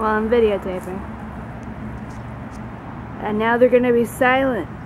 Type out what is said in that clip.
while I'm videotaping. And now they're going to be silent.